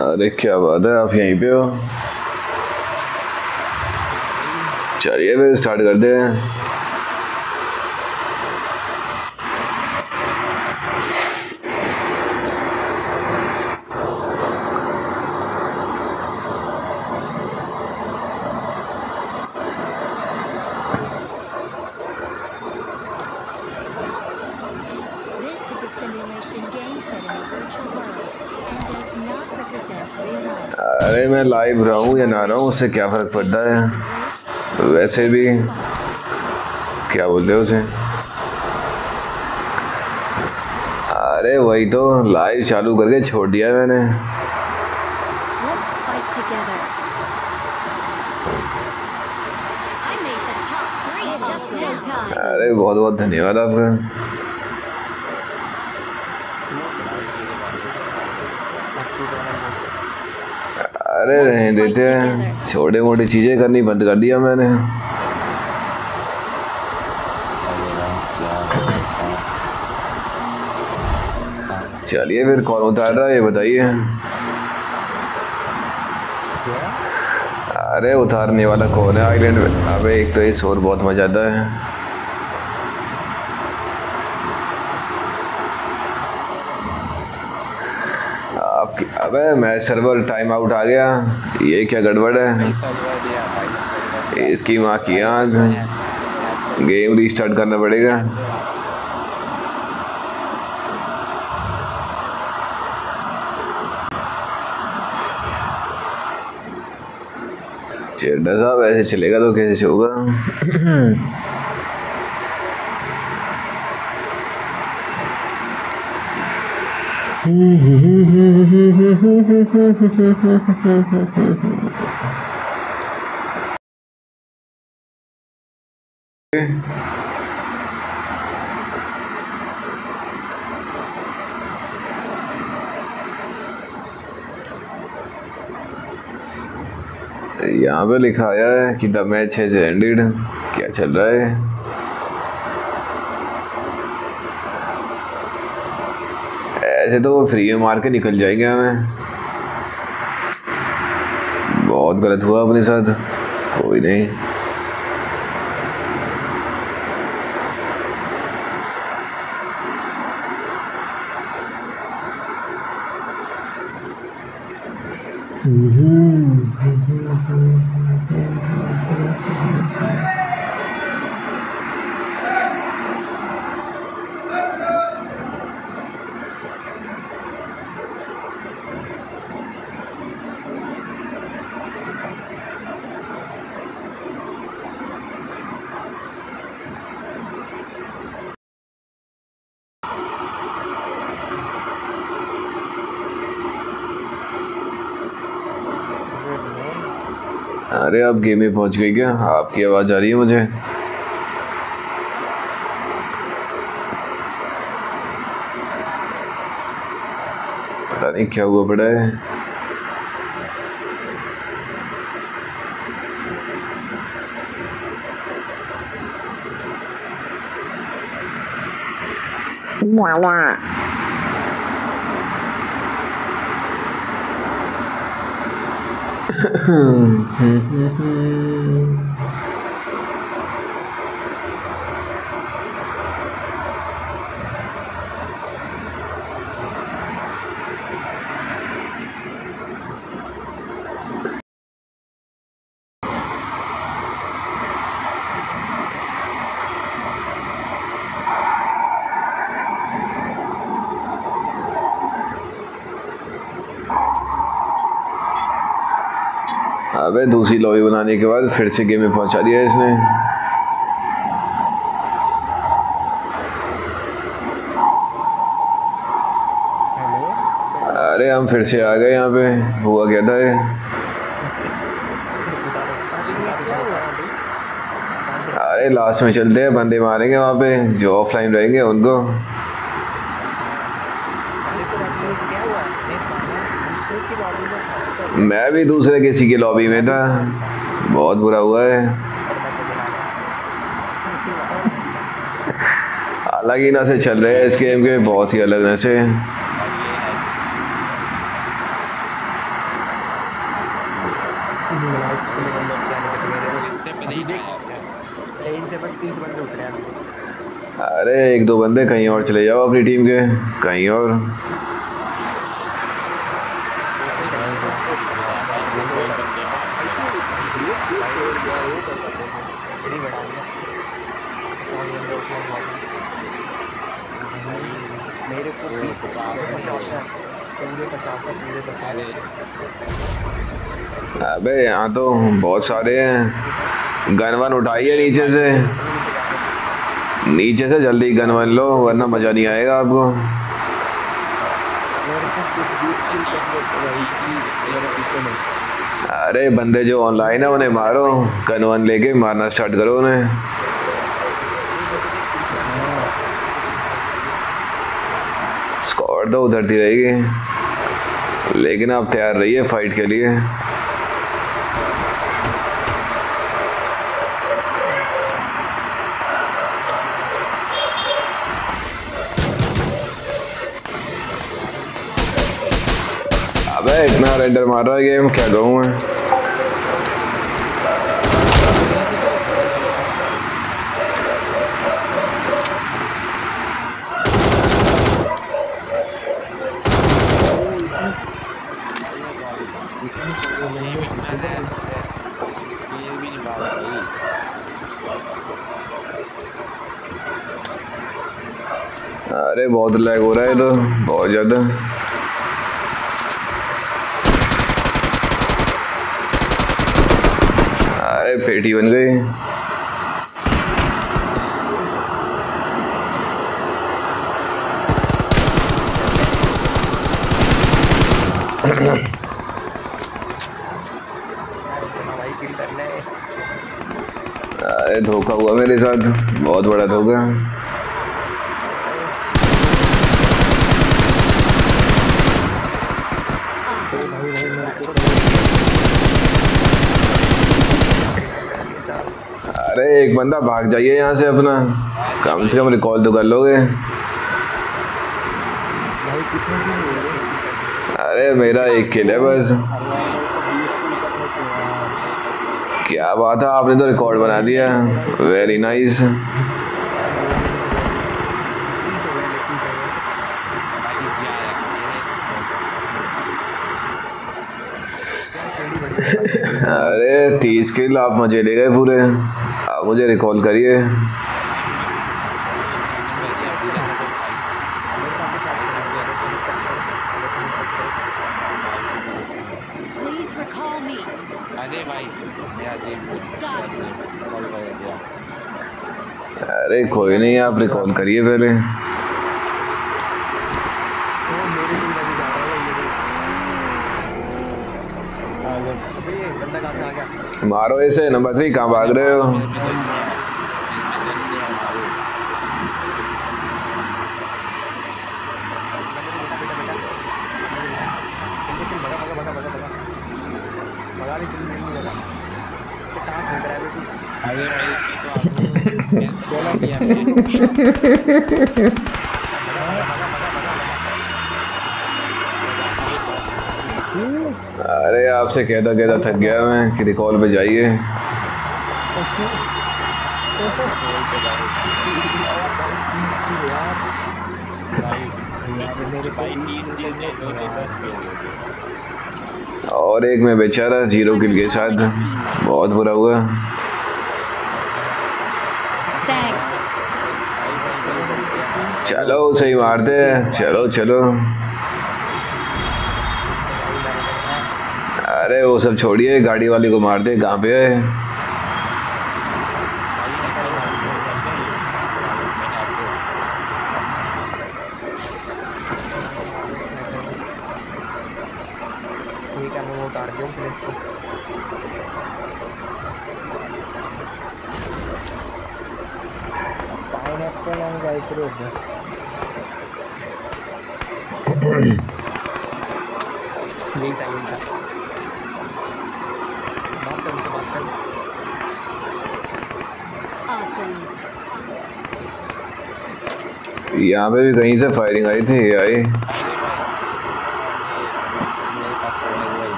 अरे क्या बात है, आप यहीं पे हो? चलिए फिर स्टार्ट करते हैं। अरे मैं लाइव रहूं या ना रहूं उससे क्या फर्क पड़ता है? वैसे भी क्या बोलते हो उसे? अरे वही तो, लाइव चालू करके छोड़ दिया मैंने। अरे बहुत बहुत धन्यवाद आपका। अरे रहने देते हैं, छोटे मोटी चीजें करनी बंद कर दिया मैंने। चलिए फिर कौन उतार रहा है ये बताइए। अरे उतारने वाला कौन है आइलैंड में? अबे एक तो ये शोर बहुत मजा आता है। आपकी अबे मैं सर्वर टाइम आउट आ गया। ये क्या गड़बड़ है? इसकी माँ की आँख, गेम रीस्टार्ट करना पड़ेगा। चेड्डा साहब ऐसे चलेगा तो कैसे होगा? यहाँ पे लिखा आया है कि द मैच हैज एंडेड। क्या चल रहा है? ऐसे तो वो फ्री में मार के निकल जाएंगे हमें। बहुत गलत हुआ अपने साथ। कोई नहीं। अरे आप गेम में पहुंच गए क्या? आपकी आवाज आ रही है मुझे। पता नहीं क्या हुआ पड़ा है। अबे दूसरी लॉबी बनाने के बाद फिर से गेम में पहुंचा दिया इसने। अरे हम फिर से आ गए यहाँ पे। हुआ क्या था ये? अरे लास्ट में चलते हैं, बंदे मारेंगे वहाँ पे जो ऑफलाइन रहेंगे उनको। मैं भी दूसरे किसी की लॉबी में था। बहुत बुरा हुआ है। अलग ही नशे चल रहे हैं इस गेम के, बहुत ही अलग नशे। अरे एक दो बंदे कहीं और चले जाओ अपनी टीम के, कहीं और। अबे यहाँ तो बहुत सारे हैं। गन वन उठाइए नीचे से, नीचे से जल्दी गन वन लो वरना मजा नहीं आएगा आपको। अरे बंदे जो ऑनलाइन है उन्हें मारो, गन वन लेके मारना स्टार्ट करो उन्हें। स्क्वाड तो उधरती रहेगी लेकिन आप तैयार रहिए फाइट के लिए। अबे इतना रेंडर मार रहा है गेम, क्या कहूँ मैं। अरे बहुत लैग हो रहा है तो, बहुत ज्यादा। अरे पेटी बन गई। अरे धोखा हुआ मेरे साथ, बहुत बड़ा धोखा। अरे एक बंदा भाग जाइए यहाँ से अपना, कम से कम रिकॉल तो कर लोगे। अरे मेरा एक किल है बस। क्या बात है, आपने तो रिकॉर्ड बना दिया, वेरी नाइस। अरे 30 किल आप मुझे ले गए पूरे, आप मुझे रिकॉल करिए। अरे कोई नहीं, आप रिकॉल करिए पहले। मारो ऐसे। नंबर 3 कहाँ भाग रहे हो? अरे आपसे कहता कहता थक गया मैं कि रिकॉल पे जाइए। और एक में बेचारा 0 किल के साथ, बहुत बुरा हुआ। चलो सही मारते हैं, चलो चलो। अरे वो सब छोड़िए, गाड़ी वाले को मारते, कहाँ पे है? यहाँ पे भी कहीं से फायरिंग आई थी, आई।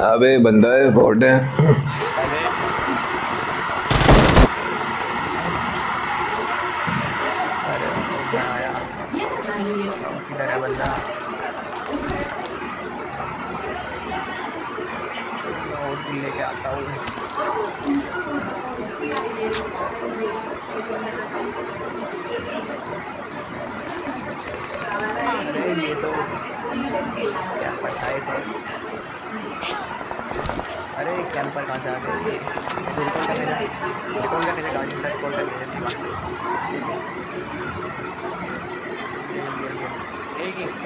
अबे बंदा है, बॉट है। किधर है बंदा? और भी लेके आता हूँ। अरे ये तो क्या पता है। अरे कैंपर कहाँ से आ गए? रिकॉल करने जा, रिकॉल करने जा, गाड़ी से रिकॉल करने जा। एक ही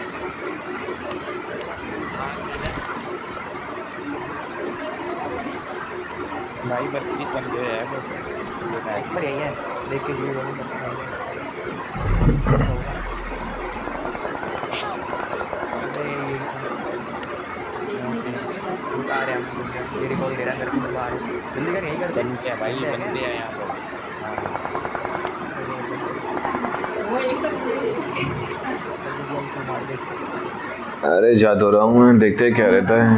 भाई 32 बंदे हैं बस। पर यही है, देख के लिए दोनों आ रहे हैं, ये रिकॉल दे रहा है मेरे को, बाहर जल्दी कर, यही कर बंदे हैं भाई, बंदे हैं यहाँ पर। अरे जा तो रहा हूँ मैं, देखते हैं क्या रहता है।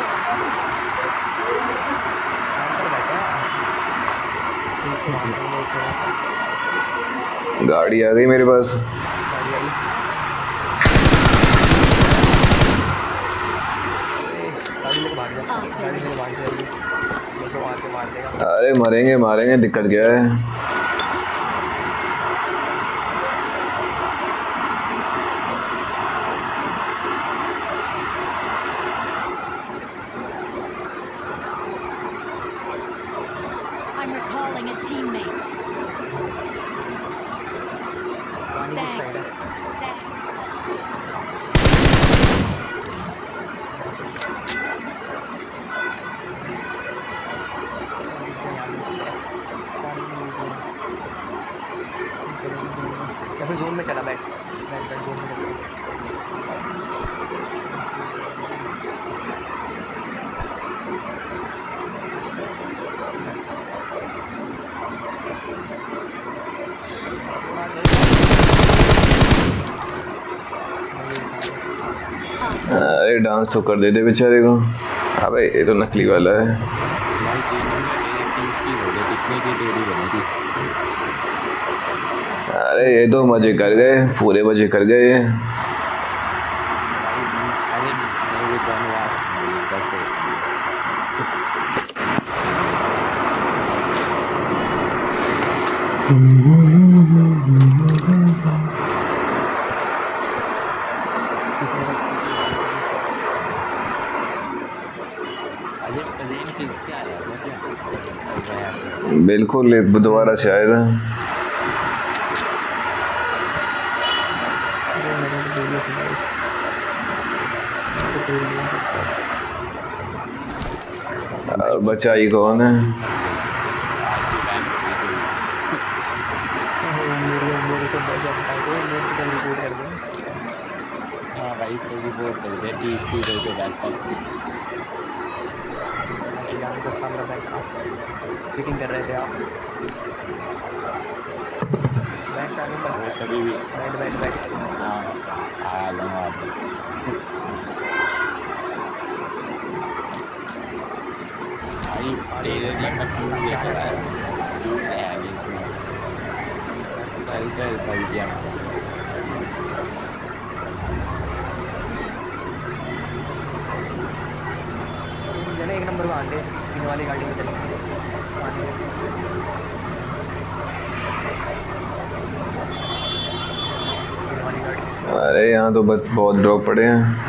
गाड़ी आ गई मेरे पास। अरे मरेंगे मारेंगे, दिक्कत क्या है? I'm recalling a teammate. Thanks. या फिर जोन में चला बैठ जोन में अरे डांस तो कर देते बेचारे को। अबे ये तो नकली वाला है। अरे ये तो मजे कर गए, पूरे मजे कर गए। बिल्कुल दोबारा से आएगा। बचाई कौन है? हाँ भाई तो रिपोर्ट कर दे, टी करके डालता हूँ। फिटिंग कर रहे थे आप? बैठ चालू कर, कभी भी बैठ बैठ बैठ। हाँ आ जाऊँगा आप। भाई तेरे लिए मैं क्यों लेकर आया? क्यों है इसमें? चल चल भाई क्या चले एक नंबर वहाँ से इन वाली गाड़ी में चले। अरे यहाँ तो बहुत ड्रॉप पड़े हैं।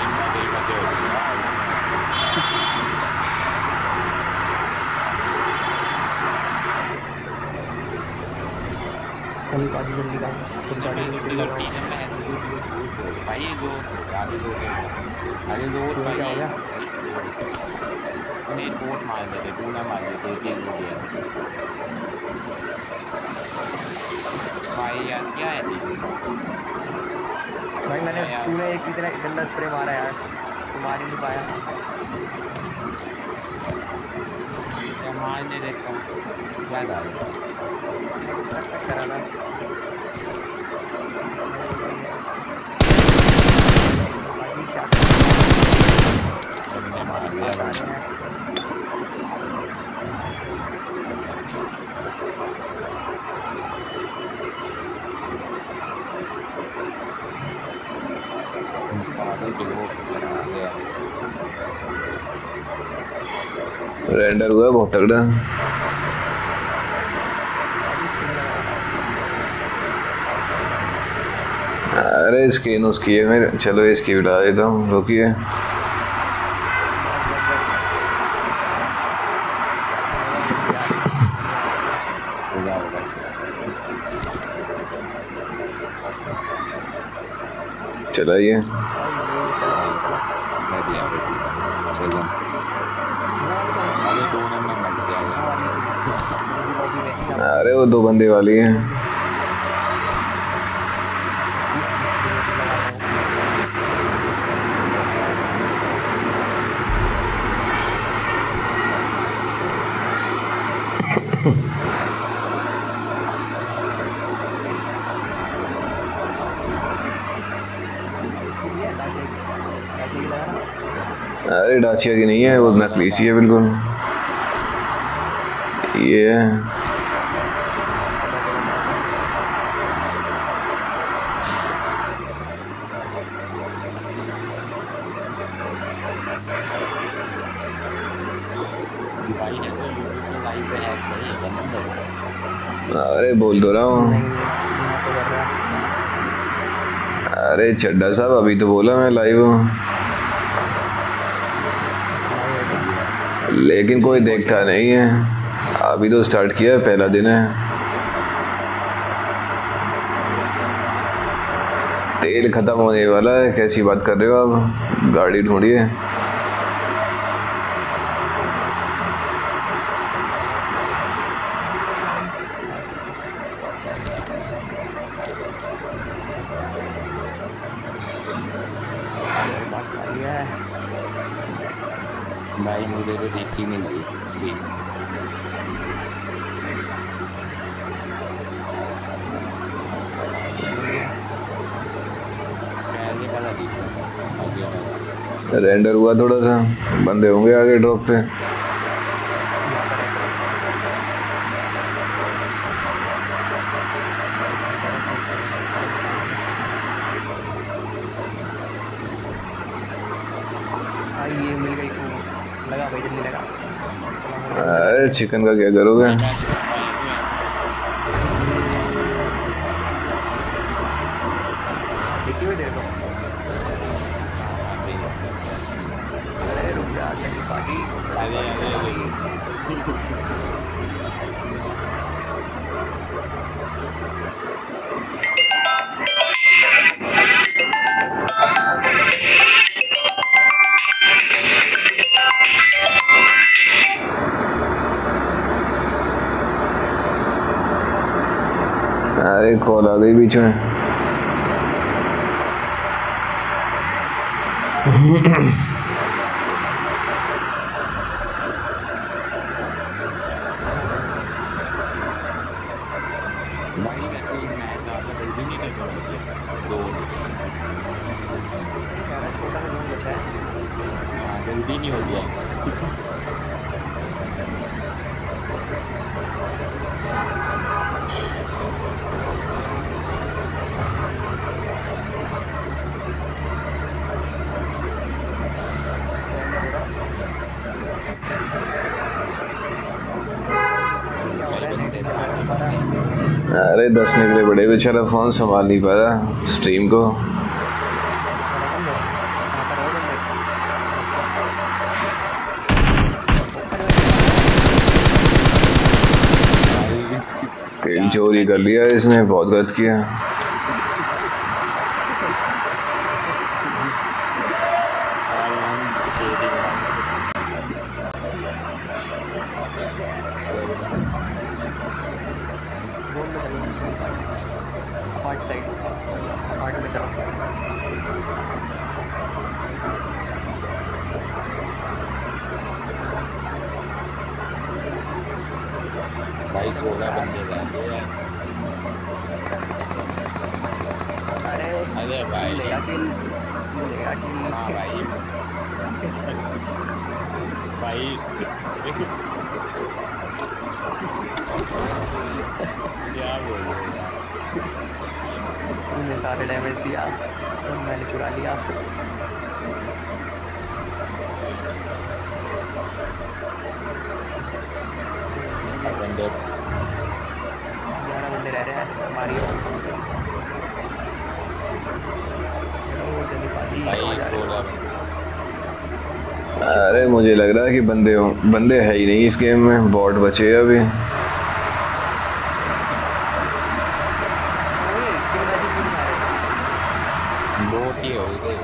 सभी गाड़ी जल्दी गाड़ी भाई जो अरे जो क्या हो गया? उन्हें वोट मार देते, टूना मार देते, चीज हो गया भाई यार क्या है भाई मैंने तूने एक इतना गंदा स्प्रे मारा यार, मार ही नहीं पाया। क्या मारने देखता हूँ क्या डाल कराना मार दिया रेंडर हुआ है बहुत तगड़ा। अरे स्किन उसकी है मेरे, चलो इसकी उड़ा देता हूँ, रोकिए। चलाइए। अरे वो 2 बंदे वाली है। अरे डाचिया की नहीं है, वो नकली सी है बिल्कुल। ये अरे बोल दो रहा हूँ। अरे चड्डा साहब अभी तो बोला मैं लाइव हूँ, लेकिन कोई देखता नहीं है। अभी तो स्टार्ट किया है, पहला दिन है। तेल खत्म होने वाला है। कैसी बात कर रहे हो आप? गाड़ी ढूंढिए। भाई मुझे तो देखी नहीं लगी स्क्रीन। रेंडर हुआ थोड़ा सा, बंदे होंगे आगे ड्रॉप पे। ये मिल गई तो लगा भाई, जल्दी लगा। अरे चिकन का क्या करोगे? देखिए हुए देखो। अरे रुक जा, जल्दी पार्टी। अरे कॉल आ गई बीच में। जल्दी नहीं हो गया। अरे 10 निकले बड़े, बेचारा फोन संभाल नहीं पा रहा स्ट्रीम को। किल चोरी कर लिया इसने, बहुत गलत किया। भाई 16 बंदे जाते हैं। अरे भाई हाँ भाई भाई क्या बोल रहे हो यार? तुमने सारे डैमेज दिया तो मैंने चुरा लिया। कह रहे हैं मारियो। चलो जल्दी पाजी भाई आ जा रहे हो। थोड़ा अरे मुझे लग रहा है कि बंदे है ही नहीं इस गेम में, बॉट बचे हैं अभी। ओए कितने बाजी क्यों मारे? बोट ही हो गए।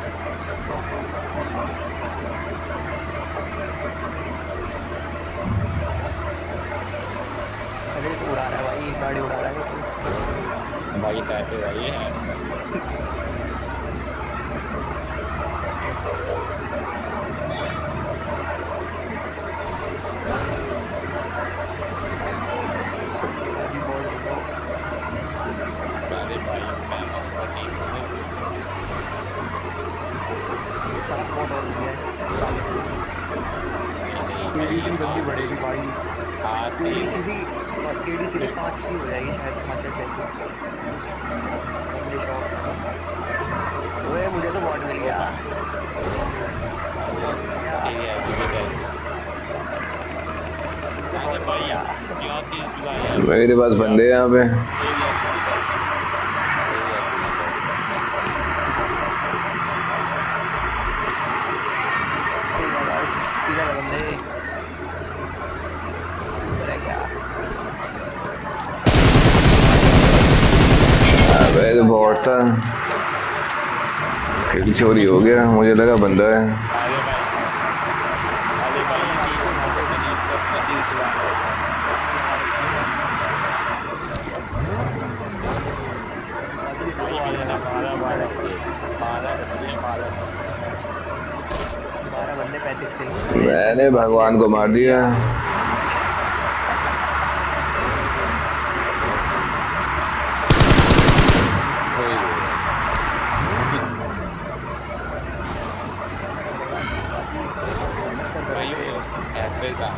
अरे तो उड़ा रहा है भाई, गाड़ी उड़ा रहा है। भाई कैसे भाई है पाजी बहुत रुको। अरे भाई मैं आपका टीम में सारा बहुत और दिया है। नहीं केडी भाई की बंदी बढ़ेगी भाई। आते केडी सीधी 5 की हो जाएगी शायद 5 से 6 मुझे शौक। ओए मुझे तो बॉट मिल गया। तेरी एग्जीक्यूट है अरे भाई क्या चीज हुआ यार मेरे पास बंदे हैं यहाँ पे। इधर बंदे इधर है क्या? अबे तो बॉट था, किल चोरी हो गया, मुझे लगा बंदा है। अरे भाई पीछे ना तो मैंने इसका पति चला भाई मैंने ना 12 बंदे 35 किल। मैंने भगवान को मार दिया। भाई एप्पल का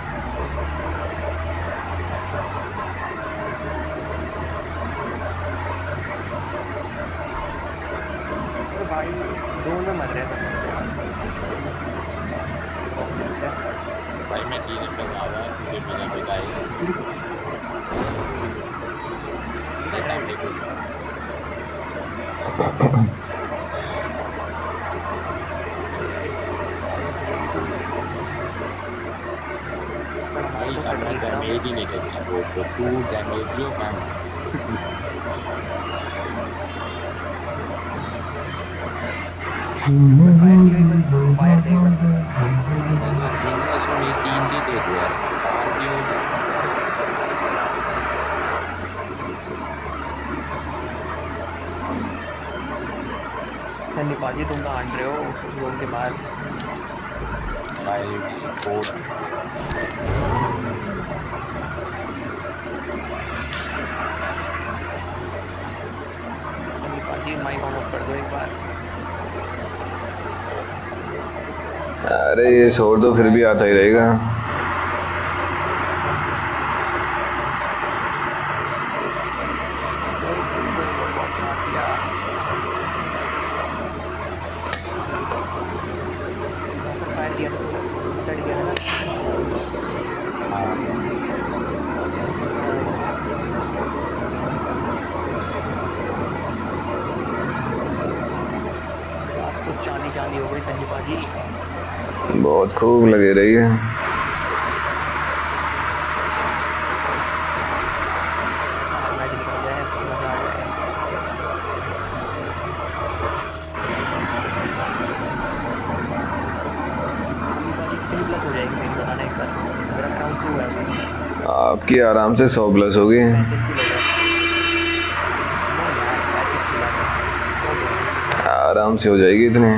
तो भाई दो में मर रहे थे। भाई मैं चीज़ पे आ रहा तुझे बिना बताए टाइम देखो भाई अपना डैमेज ही नहीं करता वो तो तू डैमेज ही काम फायर दे तीन ही दे दो यार और क्यों सन्नी पाजी तुम कहाँ हट रहे हो रोड के बाहर? भाई कोड सन्नी पाजी माइक ऑन ऑफ कर दो एक बार। अरे ये शोर तो फिर भी आता ही रहेगा। फायर दिया तो चढ़ गया ना। आज तो चांदी चांदी हो गई सन्नी पाजी। बहुत खूब लगे रही है। मैच निकल जाए मजा आ जाए। कितनी प्लस हो जाएगी मेरी बताना एक बार? मेरा काउंट 2 है अभी। आपकी आराम से 100 प्लस होगी। 35 किलो है। नो यार 35 किलो है। आराम से हो जाएगी इतने।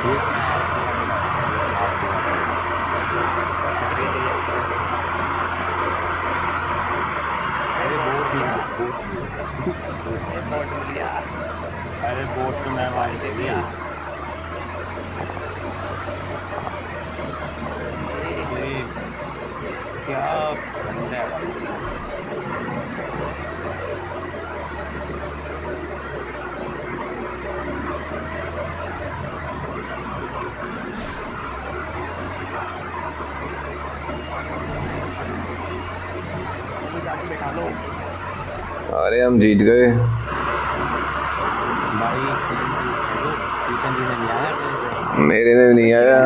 बॉट मिल गया। अरे बोट तो मैं मार दे दिया क्या बंदा है भाई गाड़ी बैठा लो। अरे हम जीत गए। भाई चिकन जी में नहीं आया मेरे में भी नहीं आया।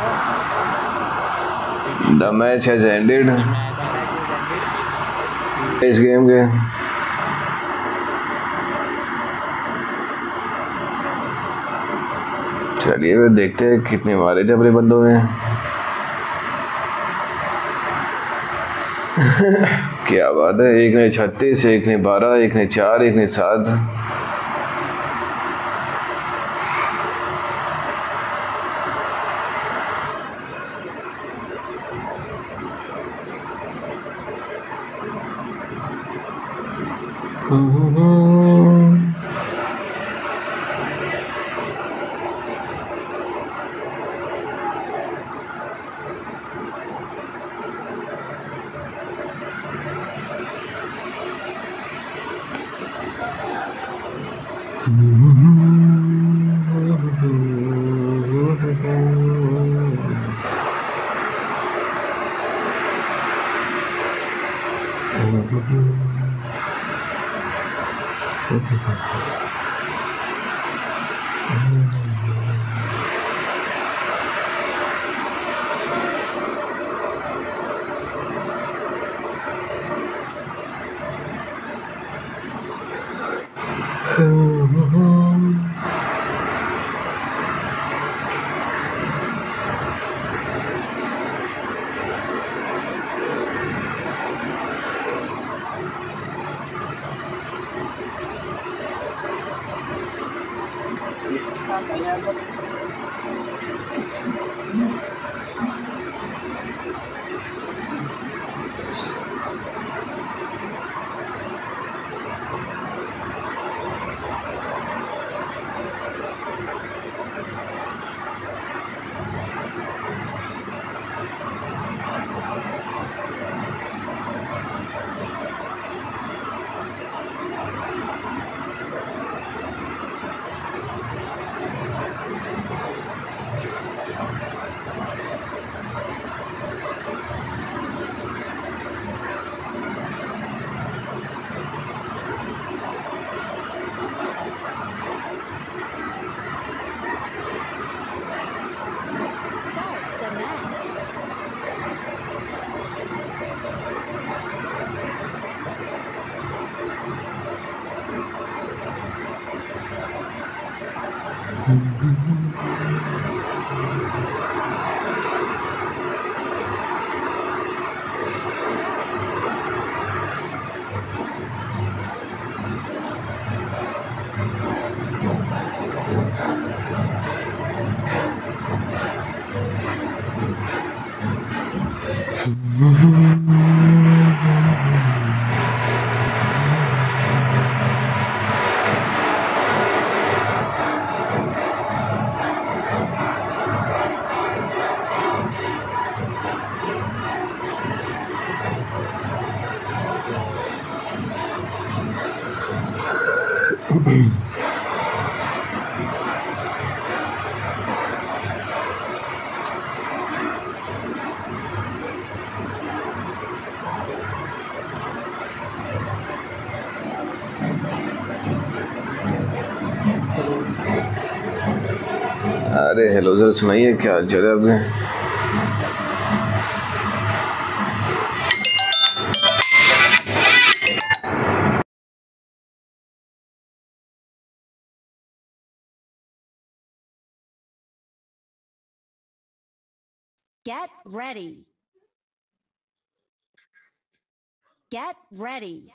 द मैच हैज एंडेड इस गेम के। चलिए फिर देखते हैं कितने मारे थे अपने बंदों ने। क्या बात है, एक ने 36, एक ने 12, एक ने 4, एक ने 7। Start the match. अरे हेलो सर, सुनाइए क्या हाल चाल है आपके? Get ready. Get ready.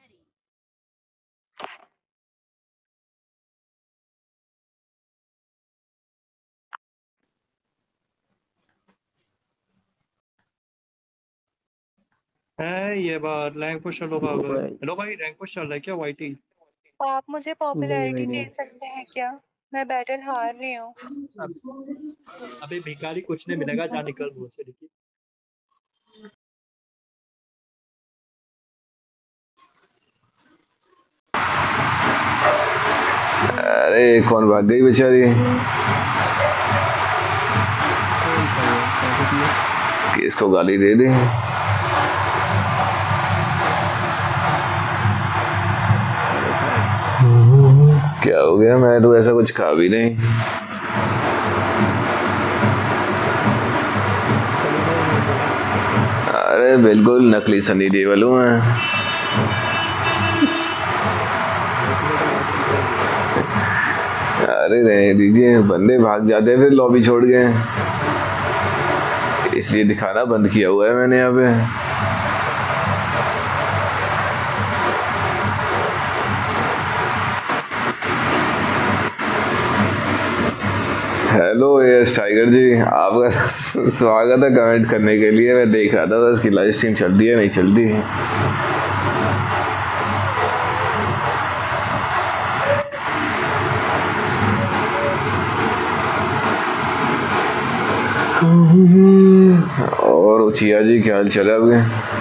है ये बात रैंक पुश चलो पागल। हेलो भाई, रैंक पुश चल रहा है क्या वाईटी? आप मुझे पॉपुलैरिटी दे सकते हैं क्या? मैं बैटल हार रही हूँ। अबे भिखारी कुछ नहीं मिलेगा, जा निकल मुंह से। देखिए अरे कौन भाग गई बेचारी? किसको गाली दे दे? क्या हो गया? मैं तो ऐसा कुछ खा भी नहीं। अरे बिल्कुल नकली सनी देओल हूँ मैं। अरे रहने दीजिए, बंदे भाग जाते हैं फिर लॉबी छोड़ के, इसलिए दिखाना बंद किया हुआ है मैंने यहाँ पे। हेलो एस टाइगर जी, आपका स्वागत है कमेंट करने के लिए। मैं देख रहा था बस कि लाइव स्ट्रीम चलती है नहीं चलती है। और उचिया जी क्या हाल चल है आपके?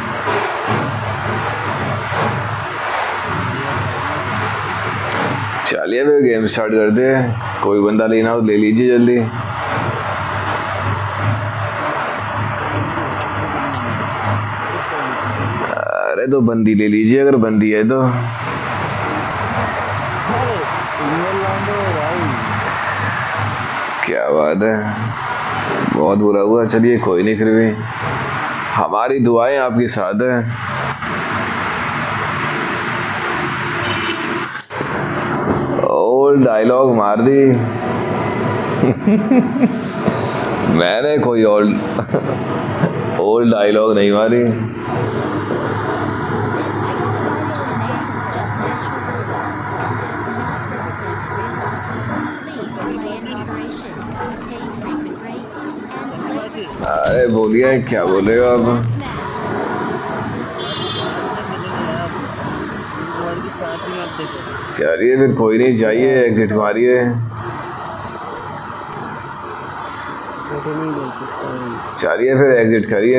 चलिए फिर गेम स्टार्ट करते हैं। कोई बंदा लेना हो ले लीजिए जल्दी। अरे तो बंदी ले लीजिए अगर बंदी है तो। क्या बात है, बहुत बुरा हुआ। चलिए कोई नहीं, फिर भी हमारी दुआएं आपके साथ हैं। ओल्ड डायलॉग मार दी। मैंने कोई ओल्ड डायलॉग नहीं मारी। अरे बोलिए क्या बोल रहे हो आप? चलिए फिर कोई नहीं, जाइए एग्जिट मारिए। चलिए फिर एग्जिट करिए।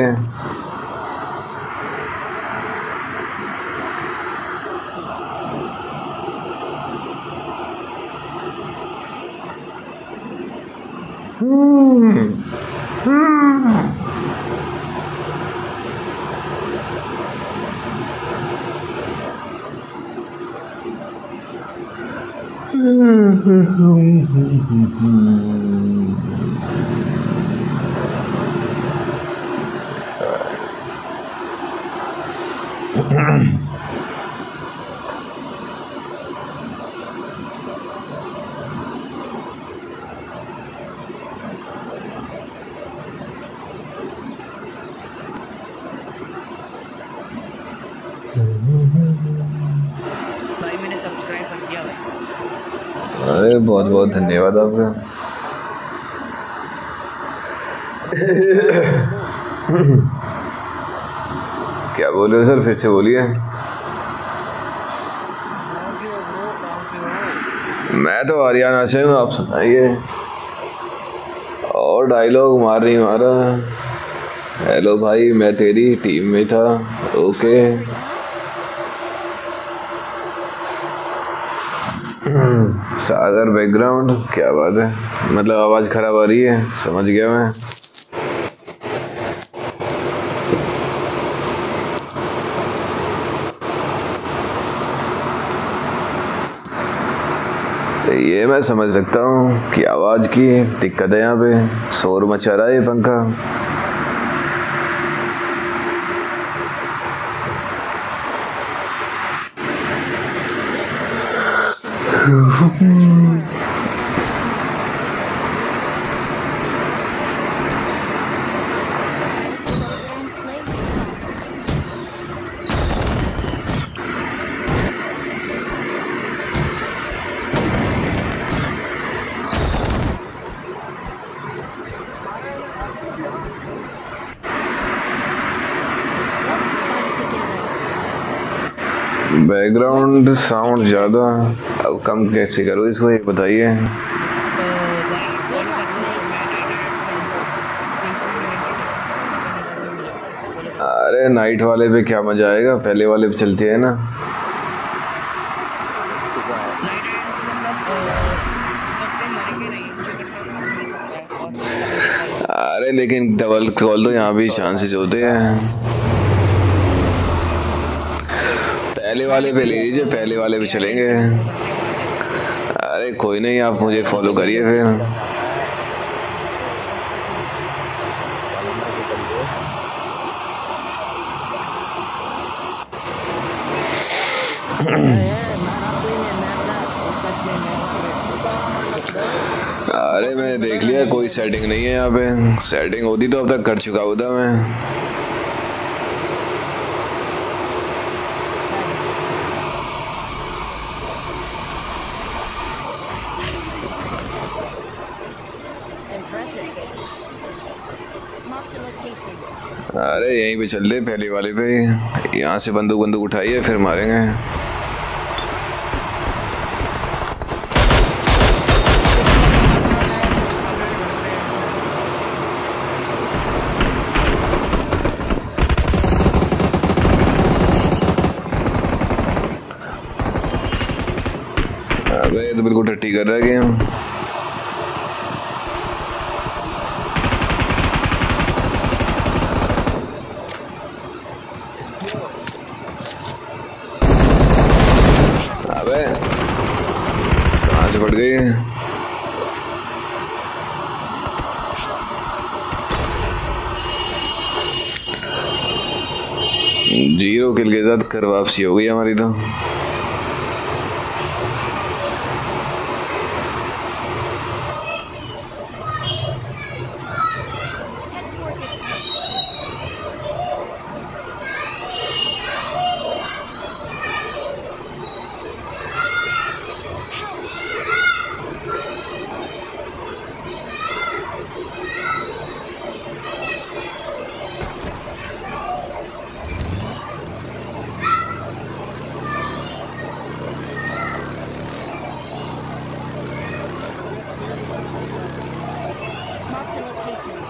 भाई मैंने सब्सक्राइब कर दिया भाई। अरे बहुत बहुत धन्यवाद आपका। क्या बोल रहे हो सर, फिर से बोलिए। मैं तो हरियाणा से हूँ, आप सुनाइए। और डायलॉग मार नहीं मारा। हेलो भाई, मैं तेरी टीम में था। ओके सागर बैकग्राउंड, क्या बात है। मतलब आवाज़ खराब आ रही है, समझ गया मैं। तो ये मैं समझ सकता हूँ कि आवाज़ की दिक्कत है, यहाँ पे शोर मचा रहा है ये पंखा। बैकग्राउंड साउंड ज़्यादा, अब कम कैसे करो इसको, ये बताइए। अरे नाइट वाले पे क्या मजा आएगा, पहले वाले पे चलते हैं ना। अरे लेकिन डबल कॉल तो यहाँ भी चांसेस होते हैं। पहले वाले पे ले लीजिए, पहले वाले पे चलेंगे। अरे कोई नहीं, आप मुझे फॉलो करिए फिर। अरे मैंने देख लिया कोई सेटिंग नहीं है यहाँ पे, सेटिंग होती तो अब तक कर चुका होता मैं। Impressive. Marked a location. अरे यहीं पे चल रहे पहले वाले पे, यहाँ से बंदूक उठाइए फिर मारेंगे। अबे ये तो बिल्कुल टट्टी कर रहा है गेम। अबे कहाँ से पड़ गई? जीरो किल के साथ कर वापसी हो गई हमारी तो। Marked a location.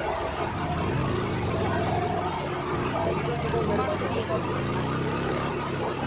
Marked a vehicle.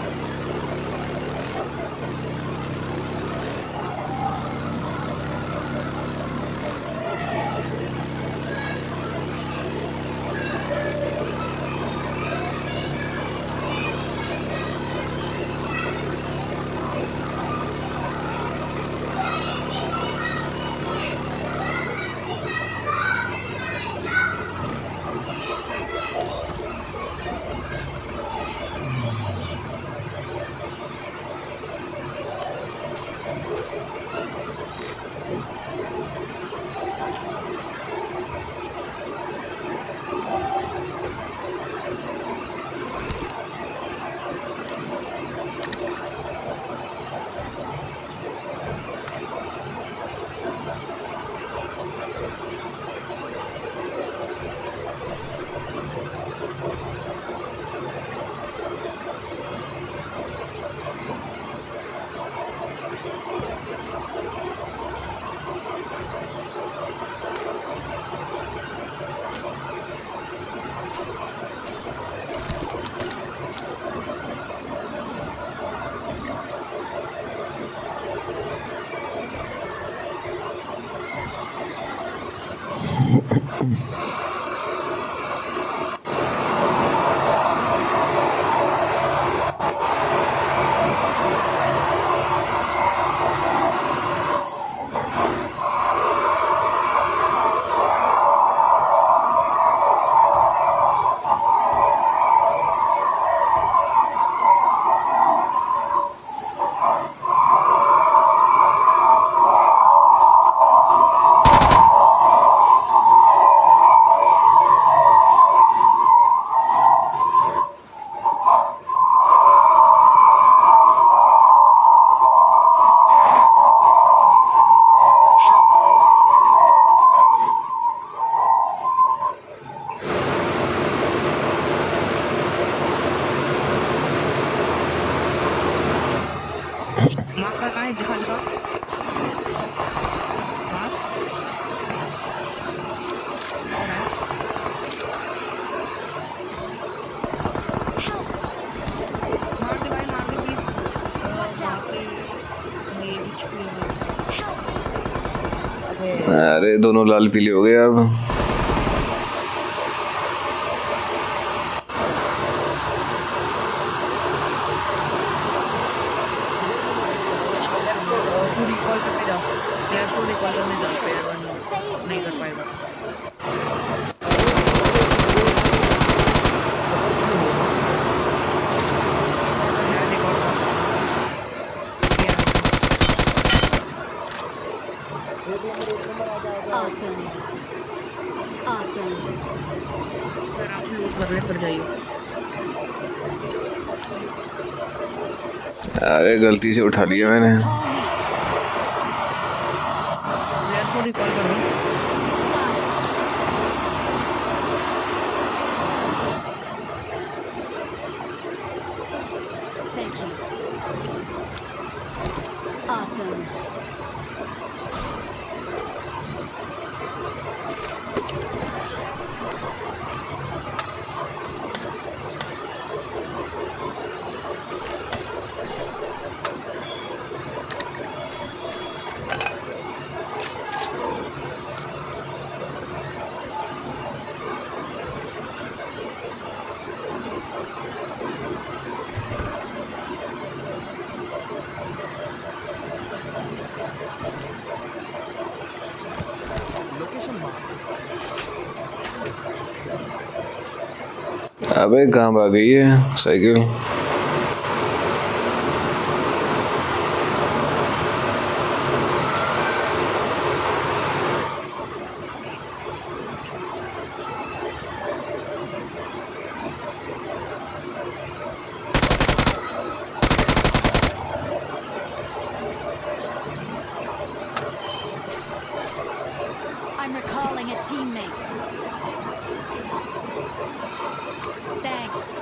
अरे दोनों लाल पीले हो गए अब। तू रिकॉल प्लेयर को रिकॉल करने जा प्लेयर वन नहीं कर पाएगा। Awesome. Awesome. अगर आप लूट कर रहे कर जाइए। अरे गलती से उठा लिया मैंने। प्लेयर को रिकॉल करो। Thank you. Awesome. अबे कहाँ भाग गई है cycle? I'm recalling a teammate. Thanks.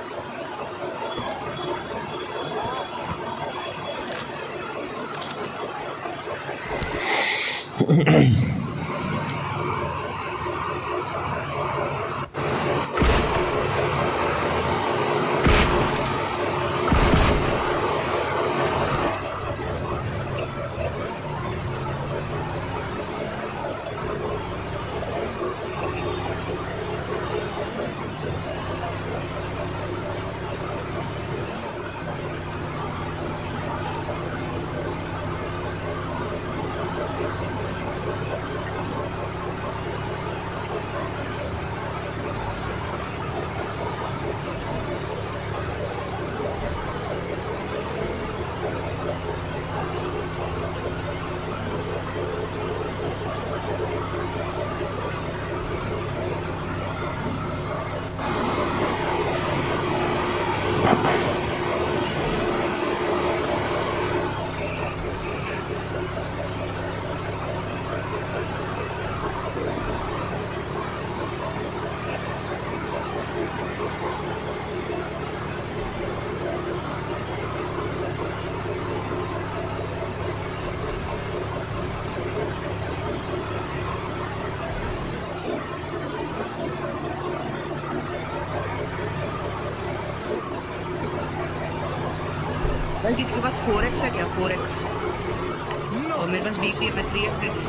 भाई किसके पास 4x है क्या? 4x और मेरे पास BP है 3x है।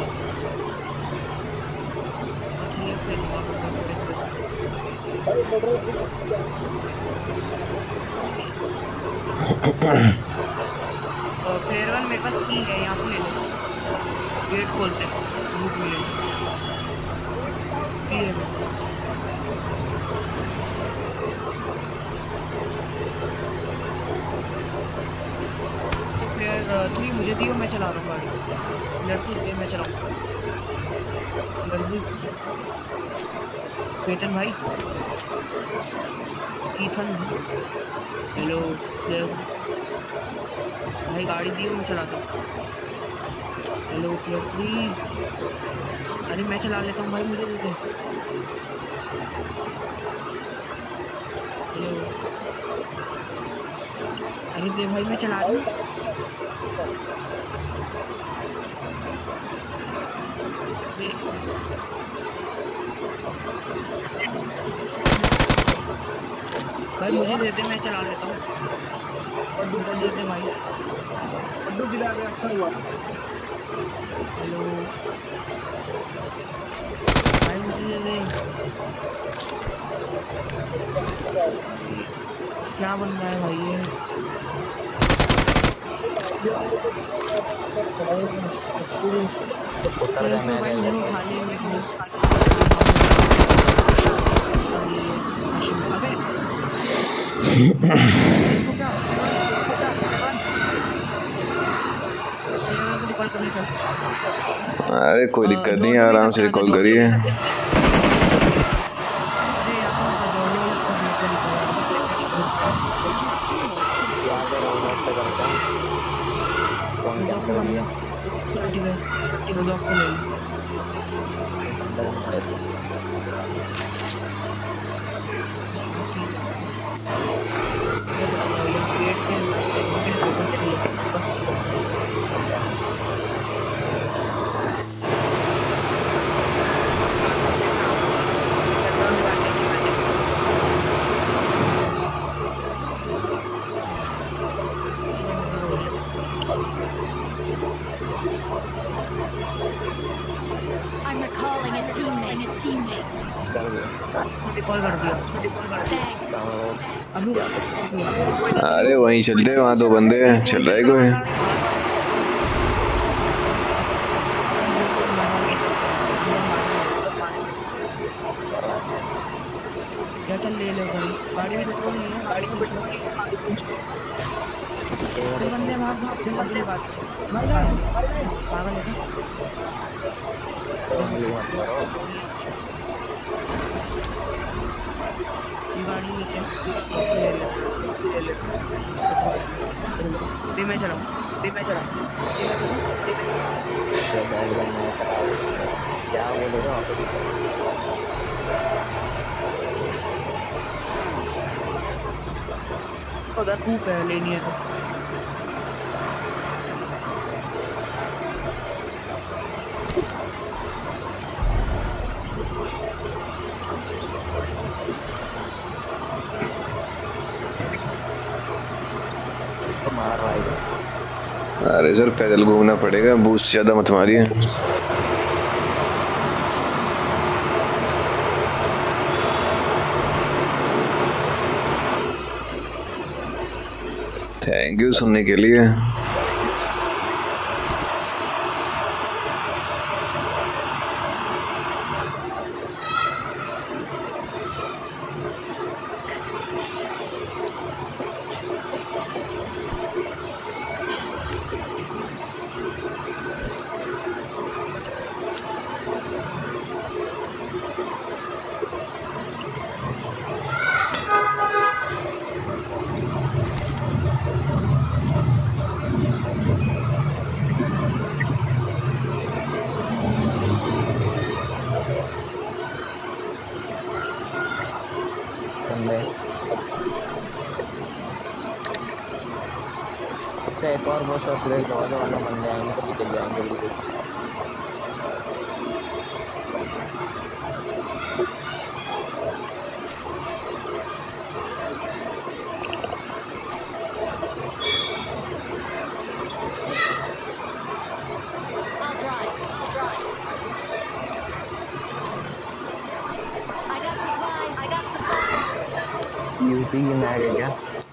3x और प्लेयर वन मेरे पास की है, यहाँ पे ले लो। गेट खोलते हैं, लूट मिले की है मेरे पास। प्लेयर 3 मुझे दियो, मैं चला रहा हूँ गाड़ी। प्लेयर 2 दे, मैं चलाऊँ। पेटन भाई, ईथन, हेलो प्लेयर भाई, गाड़ी दियो, मैं चलाता हूँ। हेलो प्लेयर प्लीज, अरे मैं चला लेता हूँ भाई, मुझे दे दे। हेलो अरे दे भाई, मैं चला दूँ। भाई मुझे दे दे, मैं चला लेता हूँ। पड्डू को दे दे भाई, पड्डू दिला दे, अच्छा हुआ। हेलो भाई मुझे दे दे। क्या बन रहा है भाई ये? उतर गया मैं भाई गया दोनों खा लिए अबे कॉल करने चल। अरे कोई दिक्कत नहीं, आराम से कॉल करिए। I'm recalling a teammate. Call कर दिया। Thanks. अरे वहीं चलते, वहाँ दो बंदे हैं, चल रहा है कोई? क्या चल ले लो गाड़ी भी तो नहीं है, गाड़ी भी बंदे बंदे बात पागल है गाड़ी मैं चलाऊँ क्या बोलेगा उधर धूप है, लेनी है तो मार रहा है। अरे सर पैदल घूमना पड़ेगा, बूस्ट ज़्यादा मत मारिए। थैंक यू सुनने के लिए। इसका एक और बहुत शॉर्ट प्लेट दरवाजा वाला बंदे आएंगे तो निकल जाएंगे बिल्कुल। I'll drive. I got supplies. UT की मैग है क्या?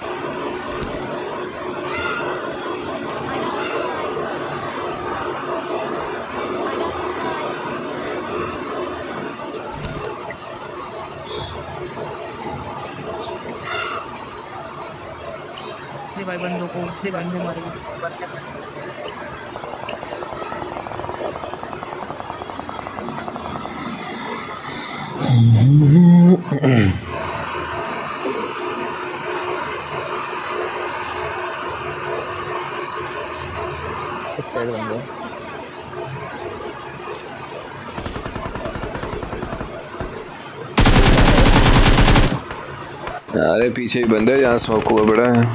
भाई बंदों को बंदे मारेंगे। इस साइड बंदे अरे पीछे ही बंदे जहाँ स्मोक हुआ बड़ा है।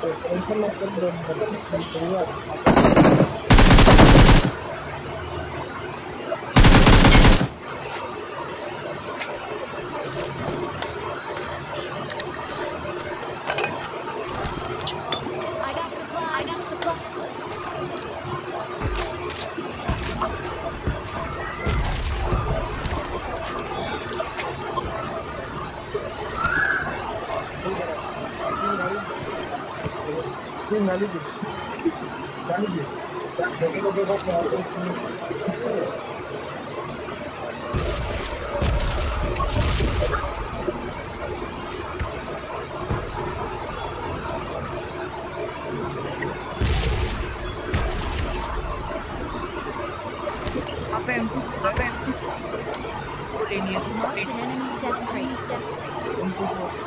I got supplies. I got supplies. आप M2 वो लेनी है Marked an enemy's death rate.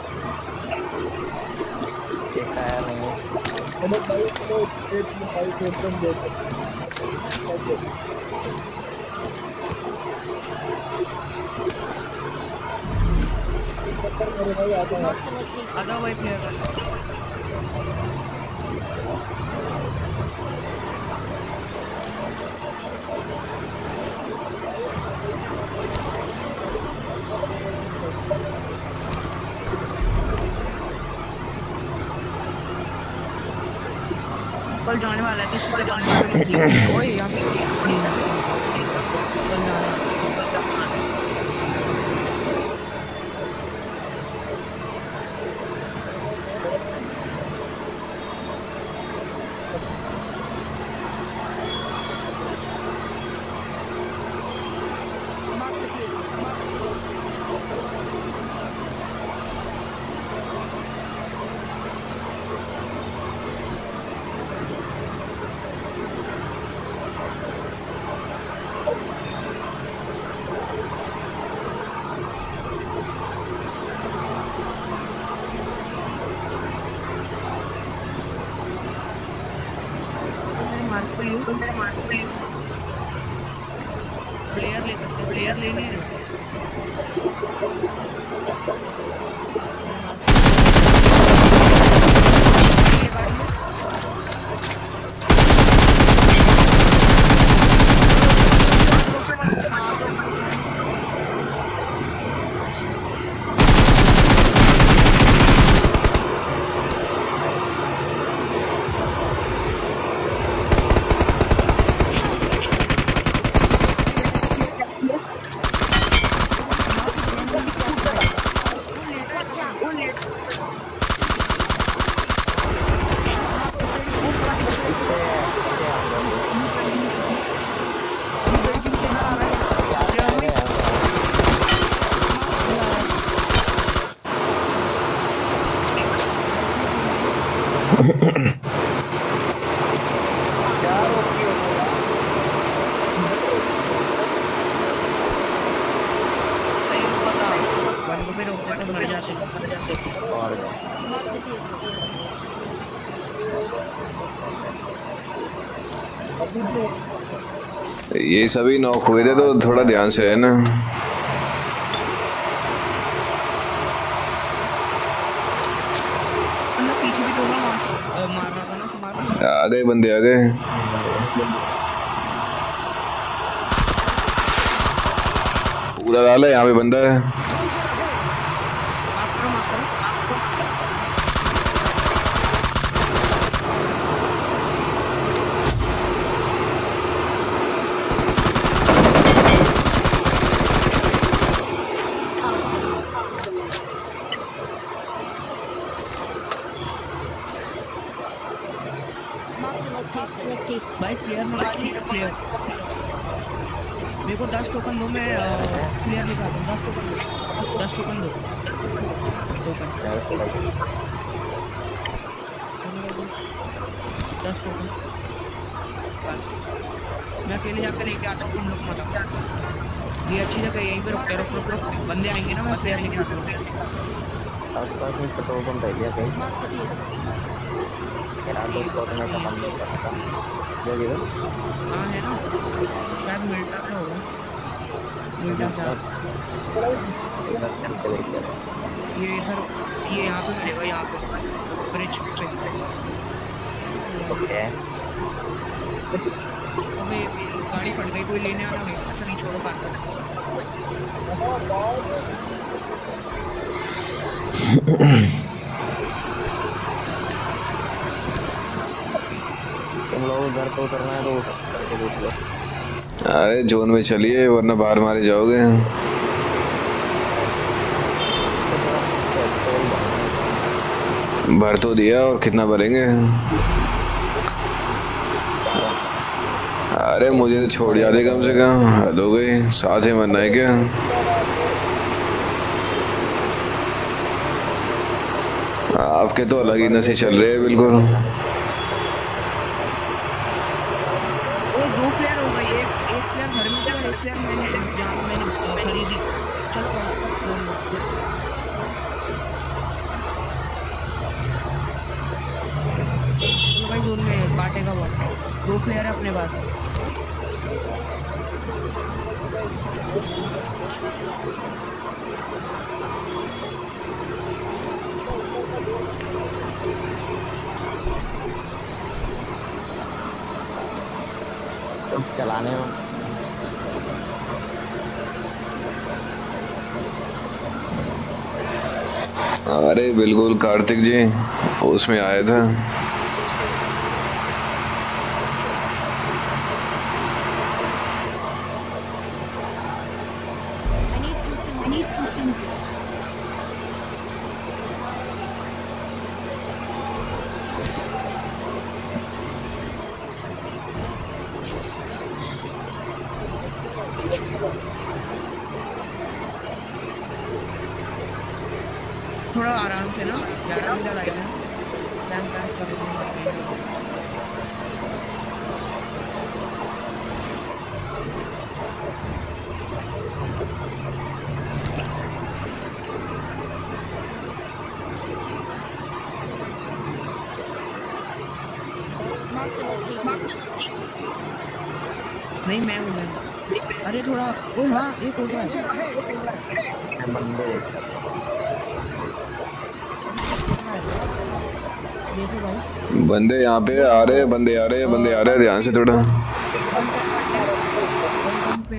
इसके टायर नहीं Marked a location. आधा भाई प्लेयर का कल जाने वाला है किसी को जाने वाला है ओए यहाँ पे कल जाना है Marked a vehicle. प्लेयर ले सकते प्लेयर ले नहीं रहे Marked a vehicle. ये सभी नॉक हुए थे तो थोड़ा ध्यान से रहना। पीछे भी तो मार रहा था ना मार आ गए बंदे आ गए। पूरा डाला है यहाँ पे बंदा है। Marked a location. भाई प्लेयर में प्लेयर मेरे को 10 टोकन दो मैं प्लेयर निकाल दूँ 10 टोकन दो टोकन 10 टोकन मैं अकेले जाकर लेके आता हूँ तुम लोग मत ये अच्छी जगह यहीं पे रुक बंदे आएंगे ना मैं प्लेयर लेके आता हूँ आसपास में पेट्रोल पंप है क्या कहीं Marked a vehicle. मेरा तो छोड़ने का मन नहीं करता जगह हाँ है ना शायद मिलता था होगा मिलता था ये इधर ये यहाँ पे मिलेगा यहाँ पे ब्रिज पे। ओके अबे गाड़ी फट गई, कोई लेने आना भाई। अच्छा नहीं, छोड़ो बात। तुम लोग घर पे उतरना है तो उतर करके देख लो। अरे जोन में चलिए वरना बाहर मारे जाओगे। भर तो दिया और कितना भरेंगे? अरे मुझे तो छोड़ जाते कम से कम, हद हो गई। साथ ही मरना है क्या? आपके तो अलग ही नशे चल रहे हैं बिल्कुल। वो 2 प्लेयर हो गए, एक प्लेयर घर में था और एक प्लेयर मैंने जहाँ मैंने खरीदी। चलो भाई, जोन में काटेगा वो। 2 प्लेयर है अपने पास। तुम चलाने हो अरे बिल्कुल कार्तिक जी, उसमें आया था। I need some. थोड़ा आराम से ना, 11 मिनट लाइव है। प्लान कर देंगे। नहीं मैं हूँ मैं। अरे थोड़ा ओ हाँ, एक हो गया। बंदे देखो भाई, बंदे यहाँ पे आ रहे हैं, बंदे आ रहे हैं, बंदे आ रहे हैं, ध्यान से थोड़ा। कम पे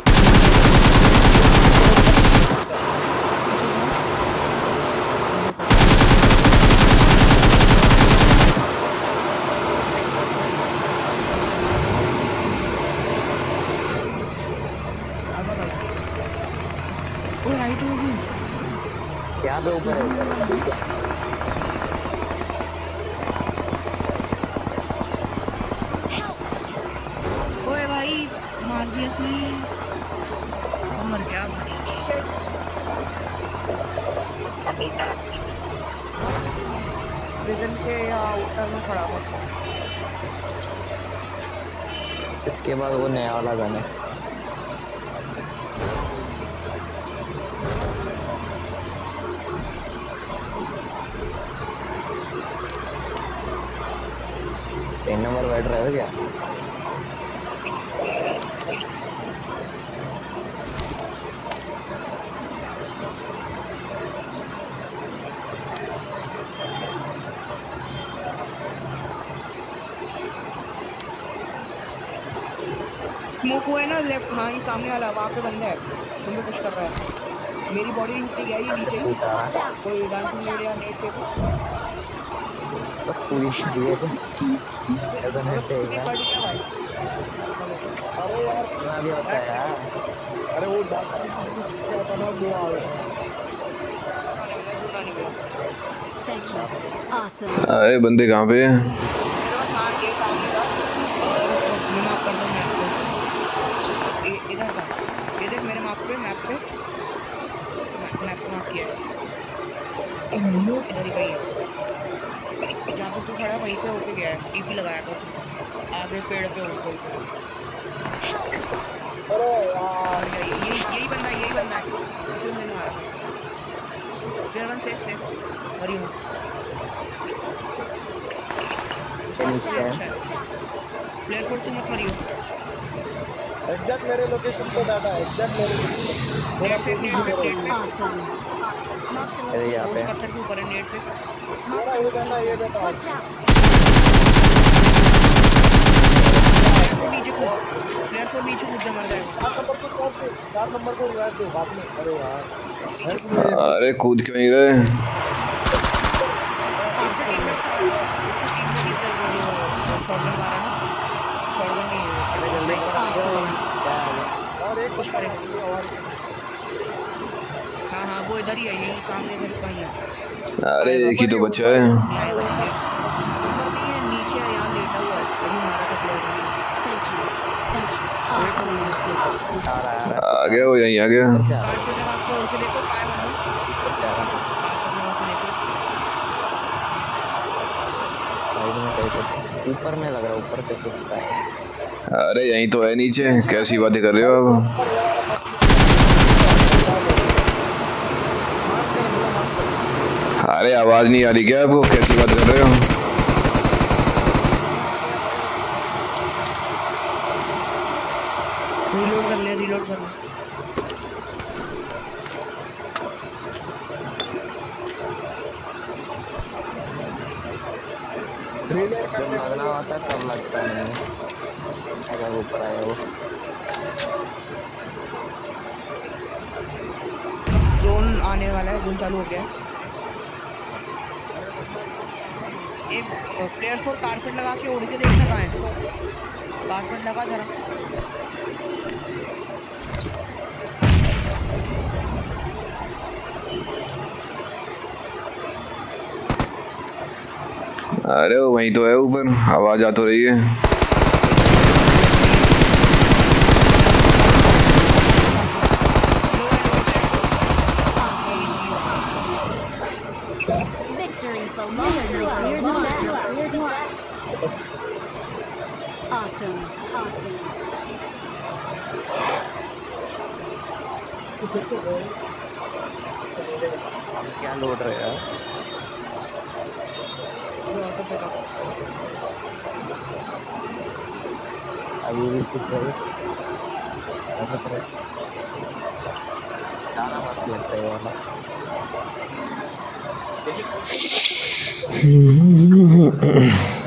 ओ राइट होगी। यहाँ पे ऊपर है। ओए भाई, मार दिया सी। मर गया भाई। विजन से या ऊपर में खड़ा हुआ। इसके बाद वो नया वाला गन है। तीन नंबर बैठ रहे हो क्या? स्मोक हुआ है ना लेफ्ट। हाँ, ये सामने वाला, वहाँ पे बंदा है, तुमको कुछ कर रहा है। मेरी बॉडी नीचे गया, ये नीचे ही। कोई डांसिंग नेट या नेट पे पूरी दिए थे। ऐसा नहीं पड़ टेगा। गया भाई। इतना भी होता है यार। अरे वो डॉक्टर क्या ना वो आ गया। Thank you. Awesome. अरे बंदे कहाँ पे हैं? मैं माफ कर दूँ मैप को। इधर था, ये देख मेरे मैप पे मैप को माफ किया है। इधर ही कहीं है, जहाँ पे तू खड़ा वहीं से होके गया है। टीपी लगाया था आगे पेड़ पे ऊपर। यही बंदा है। जो मैंने मारा था। सेफ मरी हूँ। प्लेयर फोर्स से मत मरियो। एग्जैक्ट मेरे लोकेशन पे डाटा है, एग्जैक्ट मेरे Awesome. Marked a अरे यहाँ location. पे पत्थर के ऊपर है नेट पे। Marked a location. Watch out. Player को नीचे कूद जा, मर जाएगा। अरे कूद क्यों नहीं रहे? शॉटगन मारा ना, शॉटगन नहीं है, कुछ करेगा। हाँ हाँ वो इधर ही है, यही सामने इधर कहीं है। अरे एक ही तो बचा है। ऊपर नहीं है, नीचे है, यहाँ लेटा हुआ है, अभी मारा था प्लेयर ने। Thank you. Thank you. आ रहा है आ गया वो, यहीं आ गया। कार पे जगह आपको उनसे देखो, पाए बनो। ऊपर में लग रहा है, ऊपर से कुछ है। अरे यहीं तो है नीचे, कैसी बातें कर रहे हो आप? अरे आवाज नहीं आ रही क्या आपको? कैसी बात कर रहे हो? रीलोड कर ले, रीलोड कर ले। जब लगना होता है तब लगता नहीं है। अगर ऊपर आया वो जोन आने वाला है, जोन चालू हो गया है। एक प्लेयर को कारपेट लगा के उड़ के देखना कहाँ है। कारपेट लगा जरा। अरे वो वहीं तो है ऊपर, आवाज आ तो रही है। Victory belongs to us. Awesome. Awesome. क्या लोड रहे हैं? अभी भी कुछ है जाना मत लगता है वाला।